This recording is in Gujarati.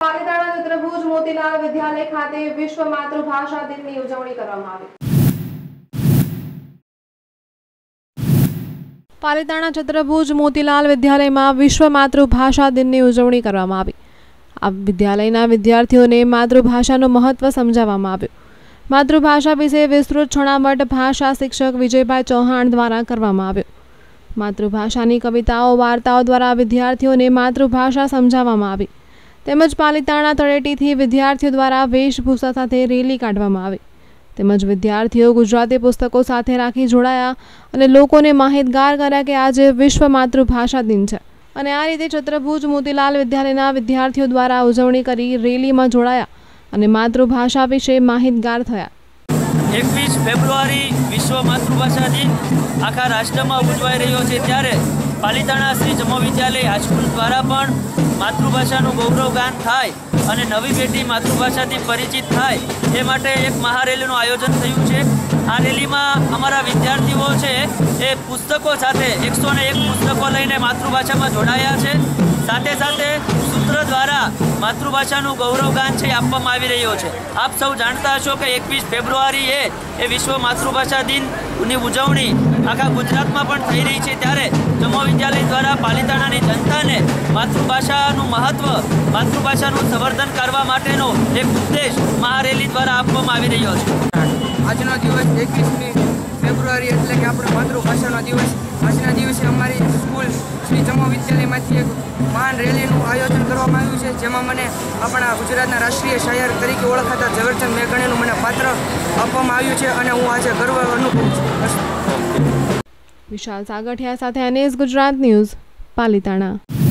પાલિતાણા ચંદ્રભુજ મોતીલાલ વિદ્યાલય ખાતે વિશ્વ માતૃભાષા દિનની ઉજવણી કરવામાં આવી। પાલિતાણા ચંદ્રભુજ મોતીલાલ વિદ્યાલયમાં વિશ્વ માતૃભાષા દિનની ઉજવણી કરવામાં આવી। આ વિદ્યાલયના વિદ્યાર્થીઓને માતૃભાષાનું મહત્વ સમજાવવામાં આવ્યું। માતૃભાષા વિશે વિસ્તૃત છણાવટ ભાષા શિક્ષક વિજયભાઈ ચૌહાણ દ્વારા કરવામાં આવ્યો। માતૃભાષાની કવિતાઓ વાર્તાઓ દ્વારા વિદ્યાર્થીઓને માતૃભાષા સમજાવવામાં આવી। તેમજ પાલિતાણા તળેટીથી વિદ્યાર્થીઓ દ્વારા વેશભૂષા સાથે રેલી કાઢવામાં આવી। તેમજ વિદ્યાર્થીઓ ગુજરાતી પુસ્તકો સાથે રાખી જોડાયા અને લોકોને માહિતગાર કર્યા કે આજે વિશ્વ માતૃભાષા દિન છે અને આ રીતે ચંદ્રભુજ મોતીલાલ વિદ્યાલયના વિદ્યાર્થીઓ દ્વારા ઉજવણી કરી રેલીમાં જોડાયા અને માતૃભાષા વિશે માહિતગાર થયા। 21 ફેબ્રુઆરી વિશ્વ માતૃભાષા દિન આખા રાષ્ટ્રમાં ઉજવાઈ રહ્યો છે ત્યારે પાલિતાણા શ્રી જમો વિદ્યાલય હાઈસ્કૂલ દ્વારા પણ માતૃભાષાનું ગૌરવગાન થાય અને નવી પેઢી માતૃભાષાથી પરિચિત થાય એ માટે એક મહારેલીનું આયોજન થયું છે। આ રેલીમાં અમારા વિદ્યાર્થીઓ છે એ પુસ્તકો સાથે 101 પુસ્તકો લઈને માતૃભાષામાં જોડાયા છે। સાથે સાથે સૂત્ર દ્વારા માતૃભાષાનું ગૌરવગાન છે આપવામાં આવી રહ્યો છે। આપ સૌ જાણતા હશો કે 21 ફેબ્રુઆરી એ વિશ્વ માતૃભાષા દિનની ઉજવણી આખા ગુજરાતમાં પણ થઈ રહી છે ત્યારે જમો વિદ્યાલય દ્વારા પાલિતાણાની જનતાને માતૃભાષાનું મહત્વ માતૃભાષાનું સંવર્ધન કરવા માટેનો એક ઉદ્દેશ મહારેલી દ્વારા આપવામાં આવી રહ્યો છે। આજનો દિવસ 21મી ફેબ્રુઆરી એટલે કે આપણો માતૃભાષાનો દિવસ। આજના દિવસે અમારી સ્કૂલ શ્રી જમો વિદ્યાલયમાંથી એક મહાન રેલીનું આયોજન કરવામાં આવ્યું છે જેમાં મને આપણા ગુજરાતના રાષ્ટ્રીય શાયર તરીકે ઓળખાતા ઝવેરચંદ મેઘાણીનું મને પાત્ર આપવામાં આવ્યું છે અને હું આજે ગર્વ અનુભવું છું। વિશાલ સાગઠિયા સાથે NS ગુજરાત ન્યૂઝ પાલિતાણા।